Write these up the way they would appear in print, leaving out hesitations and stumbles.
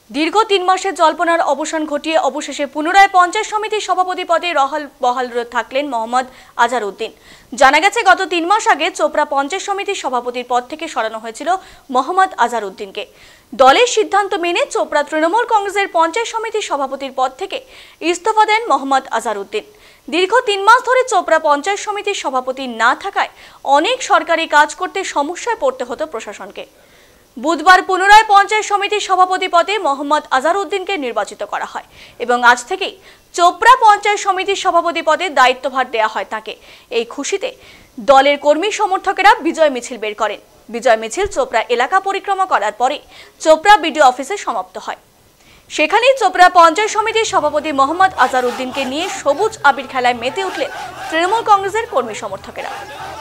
দীর্ঘ ৩ মাসের জল্পনার অবসান ঘটিয়ে অবশেষে পুনরায় পঞ্চায়েত সমিতির সভাপতি পদে বহাল থাকলেন মোহাম্মদ আজহারউদ্দিন। জানা গেছে, গত ৩ মাস আগে চোপড়া পঞ্চায়েত সমিতির সভাপতির পদ থেকে সরানো হয়েছিল মোহাম্মদ আজহারউদ্দিনকে। দলের সিদ্ধান্ত মেনে চোপড়া তৃণমূল কংগ্রেসের পঞ্চায়েত সমিতির সভাপতির পদ থেকে ইস্তফা দেন মোহাম্মদ আজহারউদ্দিন। দীর্ঘ ৩ মাস ধরে চোপড়া পঞ্চায়েত সমিতির সভাপতি না থাকায় অনেক সরকারি কাজ করতে সমস্যায় পড়তে হতো প্রশাসনকে। বুধবার পুনরায় পঞ্চায়েত সমিতির সভাপতি পদে মোহাম্মদ আজহারউদ্দিনকে নির্বাচিত করা হয় এবং আজ থেকেই চোপড়া পঞ্চায়েত সমিতির সভাপতি পদে দায়িত্বভার দেওয়া হয় তাকে। এই খুশিতে দলের কর্মী সমর্থকেরা বিজয় মিছিল বের করেন। বিজয় মিছিল চোপড়া এলাকা পরিক্রমা করার পরে চোপড়া বিডিও অফিসে সমাপ্ত হয়। সেখানেই চোপড়া পঞ্চায়েত সমিতির সভাপতি মোহাম্মদ আজহারউদ্দিনকে নিয়ে সবুজ আবির খেলায় মেতে উঠলেন তৃণমূল কংগ্রেসের কর্মী সমর্থকেরা।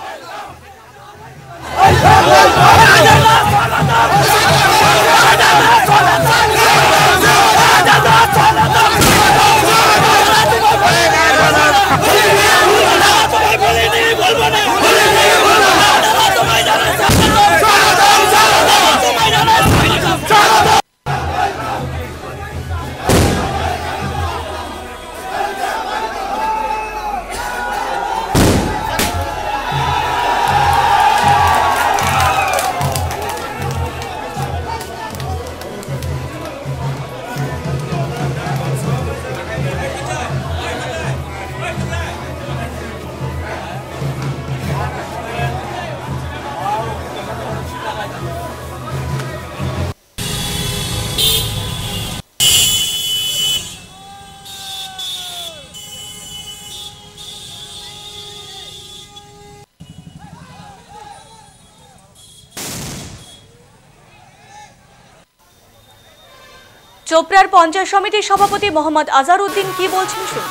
চোপড়ার পঞ্চায়েত সমিতির সভাপতি মোহাম্মদ আজহারউদ্দিন কি বলছেন শুনব।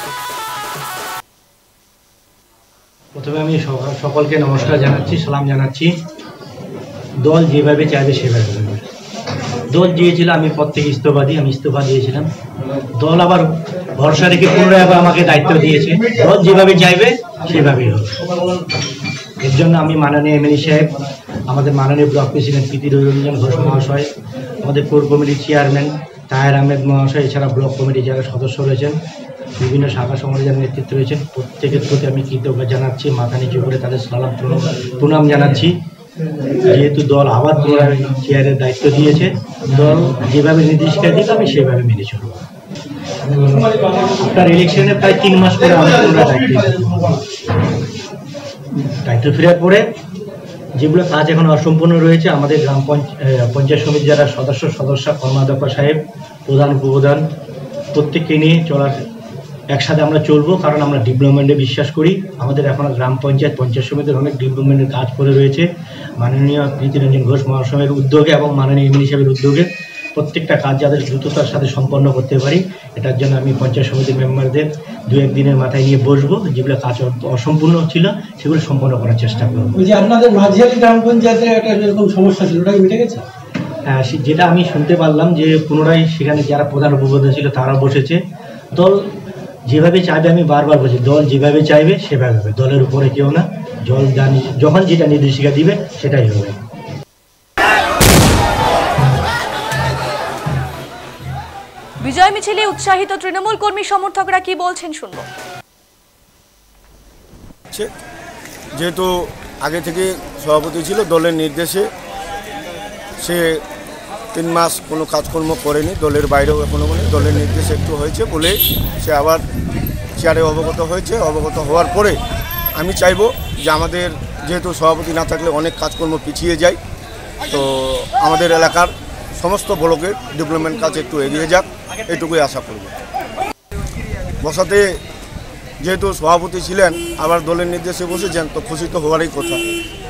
প্রথমে আমি সকলকে নমস্কার জানাচ্ছি, সালাম জানাচ্ছি। দল যেভাবে চাইবে সেভাবে হবে। দল চেয়েছিল আমি পদ থেকে ইস্তফা দিই, আমি ইস্তফা দিয়েছিলাম। দল আবার ভরসা রেখে পুনরায় আবার আমাকে দায়িত্ব দিয়েছে। দল যেভাবে চাইবে সেভাবেই হবে। এর জন্য আমি মাননীয় এমএলএ সাহেব, আমাদের মাননীয় ব্লক প্রেসিডেন্ট প্রীতি রঞ্জন ঘোষ মহাশয়, আমাদের কোর কমিটির চেয়ারম্যান তাহের আহমেদ মহাশয়, এছাড়া ব্লক কমিটির যারা সদস্য রয়েছেন, বিভিন্ন শাখা সংগঠনের যারা নেতৃত্ব রয়েছেন, প্রত্যেকের প্রতি আমি কৃতজ্ঞতা জানাচ্ছি। মাথা নিচু করে তাদের সালাম প্রণাম জানাচ্ছি। যেহেতু দল আবার পুনরায় চেয়ারের দায়িত্ব দিয়েছে, দল যেভাবে নির্দেশিকা দিল আমি সেভাবে মেনে চলব। আপনার ইলেকশনে প্রায় 3 মাস পরে আমি পুনরায় দায়িত্ব ফেরার পরে যেগুলো কাজ এখন অসম্পূর্ণ রয়েছে, আমাদের গ্রাম পঞ্চায়েত সমিতির যারা সদস্য কর্মাধ্যক্ষ সাহেব, প্রধান উপপ্রধান, প্রত্যেককে নিয়ে চলার একসাথে আমরা চলবো। কারণ আমরা ডেভেলপমেন্টে বিশ্বাস করি। আমাদের এখন গ্রাম পঞ্চায়েত সমিতির অনেক ডেভেলপমেন্টের কাজ করে রয়েছে। মাননীয় প্রীতি রঞ্জন ঘোষ মহাশয়ের উদ্যোগে এবং মাননীয় এমএলএ সাহেবের উদ্যোগে প্রত্যেকটা কাজ যাদের দ্রুততার সাথে সম্পন্ন করতে পারি, এটার জন্য আমি পঞ্চায়েত সমিতির মেম্বারদের 2-1 দিনের মাথায় নিয়ে বসবো। যেগুলো কাজ অসম্পূর্ণ ছিল সেগুলো সম্পন্ন করার চেষ্টা করবো। ওই যে আপনাদের মাঝিয়ালি গ্রাম পঞ্চায়েতের একটা এরকম সমস্যা ছিল, ওটা মিটে গেছে? হ্যাঁ, যেটা আমি শুনতে পারলাম যে পুনরায় সেখানে যারা প্রধান উপপ্রধান ছিল তারা বসেছে। দল যেভাবে চাইবে, আমি বারবার বলছি, দল যেভাবে চাইবে সেভাবে হবে। দলের উপরে কেউ না। দল যখন যেটা নির্দেশিকা দিবে সেটাই হবে। বিজয় মিছিলে উৎসাহিত তৃণমূল কর্মী সমর্থকরা কি বলছেন শুনব। যেহেতু আগে থেকে সভাপতি ছিল, দলের নির্দেশে সে 3 মাস কোনো কাজকর্ম করেনি, দলের বাইরেও এখনো বলে দলের নির্দেশে একটু হয়েছে বলে সে আবার চেয়ারে অবগত হয়েছে। অবগত হওয়ার পরে আমি চাইব যে আমাদের যেহেতু সভাপতি না থাকলে অনেক কাজকর্ম পিছিয়ে যায়, তো আমাদের এলাকার সমস্ত ব্লকের ডেভেলপমেন্ট কাজ একটু এগিয়ে যাক, এটুকুই আশা করব। বসাতে যেহেতু সভাপতি ছিলেন, আবার দলের নির্দেশে বসেছেন, তো খুশি তো হওয়ারই কথা।